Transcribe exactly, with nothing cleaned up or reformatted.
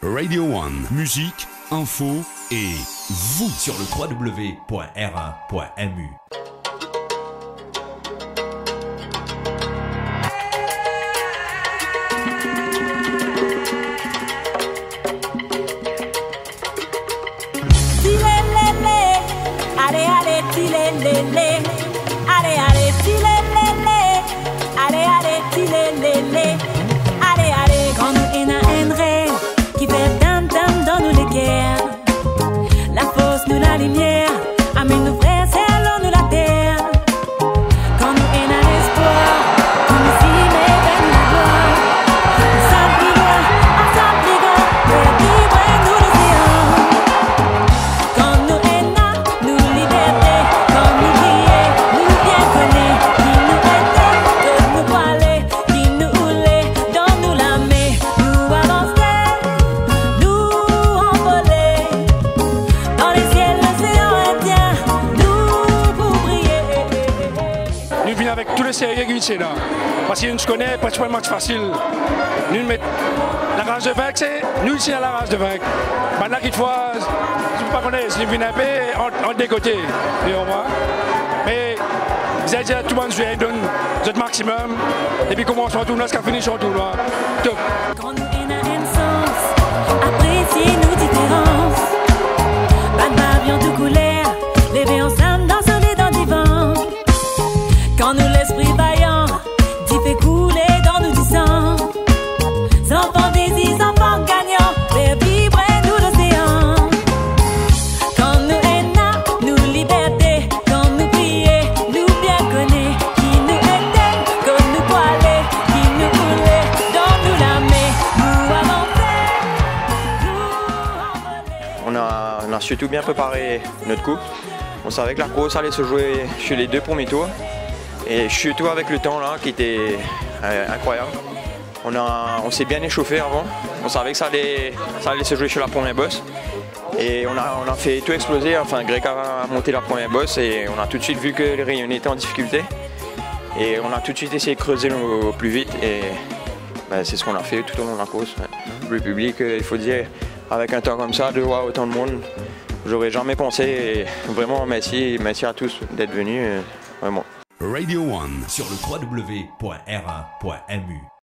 Radio One, musique, info et vous sur le w w w point r un point m u. Allez, allez, tilelele. Allez, allez, tilelele. Allez, allez, tilelele. Allez, allez, quand nous en a un rêve qui fait tam tam dans nous les guerres. La force, nous la lumière. Amène nos frères, c'est alors nous la terre. Quand nous en a l'espoir, nous nous y met vers nous la gloire. Ensemble plus loin, ensemble plus grand, pour vivre nous l'océan. Quand nous en a, nous liberté, quand nous briller, nous bien connaît. Qui nous était, d'autres nous voiler, qui nous houlait, dans nous la met. Nous avancer, nous envoler. Dans les ciels, l'océan Indien, nous pour briller. Nous venons avec tous les sérieux ici là. Parce que nous se connaissons, pas un match facile. Nous mettons la rage de vaincre, c'est nous ici à la rage de vaincre. Maintenant qu'il faut, je ne sais pas connaître, nous venons un peu en décoté. Mais vous avez dit à tout le monde, je vais donner notre maximum. Et puis comment on se retourne, jusqu'à finir sur tournoi. Top. Quand nous en a un sens, apprécier nos différences. Pas de bavion de couleur, lever ensemble dans ce lit dans divan. Quand nous l'esprit vaillant, d'y fait couler dans nous du sang. Enfants désir, enfants gagnants, faire vibrer nous l'océan. Quand nous en a, nous liberté, quand nous prier, nous bien connaît. Qui nous était, quand nous voiler, qui nous voulait, dans nous la met. Nous avancer, nous envoler. On a, on a surtout bien préparé notre coupe. On savait que la course allait se jouer sur les deux premiers tours. Et surtout avec le temps là qui était euh, incroyable. On, a, on s'est bien échauffé avant. On savait que ça allait, ça allait se jouer sur la première bosse. Et on a, on a fait tout exploser. Enfin, Greg a monté la première bosse et on a tout de suite vu que les Rayonnais étaient en difficulté. Et on a tout de suite essayé de creuser au, au plus vite. Et ben, c'est ce qu'on a fait tout au long de la course. Le public, il faut dire, avec un temps comme ça, de voir autant de monde, j'aurais jamais pensé. Et vraiment, merci, merci à tous d'être venus. Vraiment. Radio One Sur le w w w point r un point m u.